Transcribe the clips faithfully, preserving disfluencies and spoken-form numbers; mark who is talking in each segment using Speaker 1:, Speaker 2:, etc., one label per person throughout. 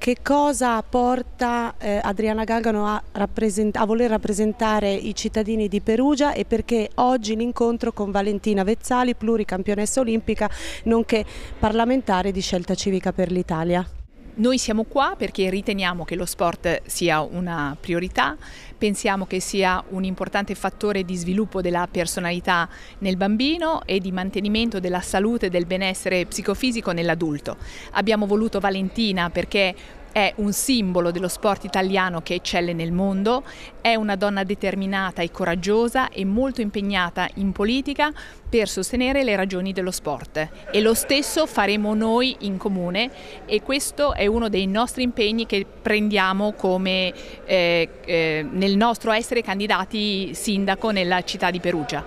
Speaker 1: che cosa porta eh, Adriana Galgano a, a voler rappresentare i cittadini di Perugia e perché oggi l'incontro con Valentina Vezzali, pluricampionessa olimpica, nonché parlamentare di Scelta Civica per l'Italia.
Speaker 2: Noi siamo qua perché riteniamo che lo sport sia una priorità, pensiamo che sia un importante fattore di sviluppo della personalità nel bambino e di mantenimento della salute e del benessere psicofisico nell'adulto. Abbiamo voluto Valentina perché è un simbolo dello sport italiano che eccelle nel mondo, è una donna determinata e coraggiosa e molto impegnata in politica per sostenere le ragioni dello sport e lo stesso faremo noi in comune e questo è uno dei nostri impegni che prendiamo come eh, eh, nel nostro essere candidati sindaco nella città di Perugia.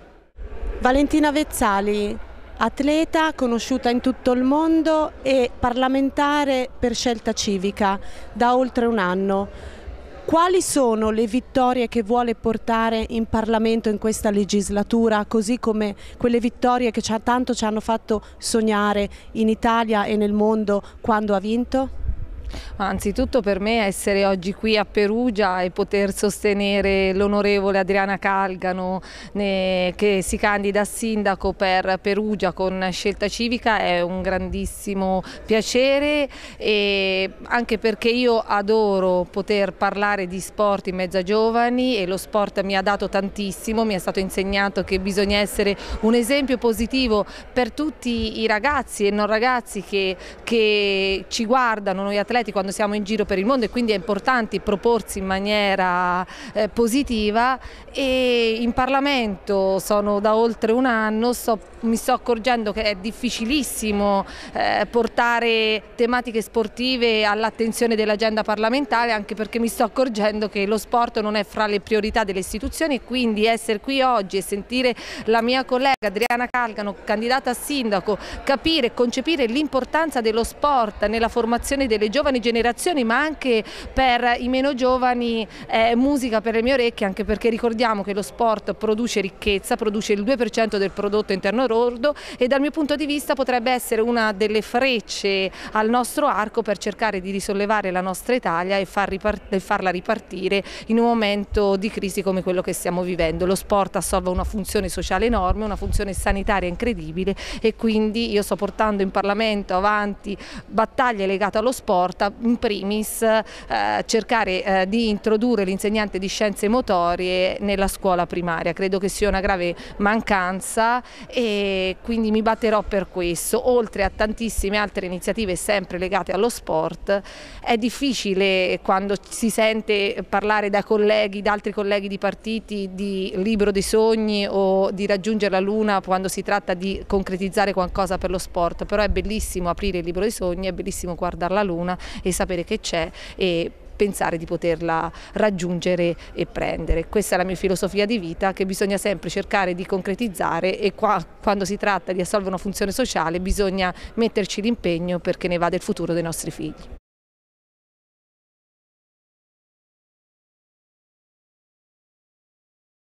Speaker 1: Valentina Vezzali, atleta conosciuta in tutto il mondo e parlamentare per Scelta Civica da oltre un anno. Quali sono le vittorie che vuole portare in Parlamento in questa legislatura, così come quelle vittorie che tanto ci hanno fatto sognare in Italia e nel mondo quando ha vinto?
Speaker 3: Anzitutto per me essere oggi qui a Perugia e poter sostenere l'onorevole Adriana Galgano che si candida a sindaco per Perugia con Scelta Civica è un grandissimo piacere, e anche perché io adoro poter parlare di sport in mezzo a giovani e lo sport mi ha dato tantissimo, mi è stato insegnato che bisogna essere un esempio positivo per tutti i ragazzi e non ragazzi che, che ci guardano, noi atleti, quando siamo in giro per il mondo, e quindi è importante proporsi in maniera eh, positiva. E in Parlamento sono da oltre un anno, so, mi sto accorgendo che è difficilissimo eh, portare tematiche sportive all'attenzione dell'agenda parlamentare, anche perché mi sto accorgendo che lo sport non è fra le priorità delle istituzioni, e quindi essere qui oggi e sentire la mia collega Adriana Galgano, candidata a sindaco, capire e concepire l'importanza dello sport nella formazione delle giovani generazioni, ma anche per i meno giovani, è musica per le mie orecchie, anche perché ricordiamo che lo sport produce ricchezza, produce il due per cento del prodotto interno lordo, e dal mio punto di vista potrebbe essere una delle frecce al nostro arco per cercare di risollevare la nostra Italia e, far e farla ripartire in un momento di crisi come quello che stiamo vivendo. Lo sport assolve una funzione sociale enorme, una funzione sanitaria incredibile, e quindi io sto portando in Parlamento avanti battaglie legate allo sport, in primis eh, cercare eh, di introdurre l'insegnante di scienze motorie nella scuola primaria. Credo che sia una grave mancanza e quindi mi batterò per questo, oltre a tantissime altre iniziative sempre legate allo sport. È difficile quando si sente parlare da colleghi, da altri colleghi di partiti, di libro dei sogni o di raggiungere la luna quando si tratta di concretizzare qualcosa per lo sport, però è bellissimo aprire il libro dei sogni, è bellissimo guardare la luna e sapere che c'è e pensare di poterla raggiungere e prendere. Questa è la mia filosofia di vita, che bisogna sempre cercare di concretizzare, e qua, quando si tratta di assolvere una funzione sociale, bisogna metterci l'impegno perché ne va del futuro dei nostri figli.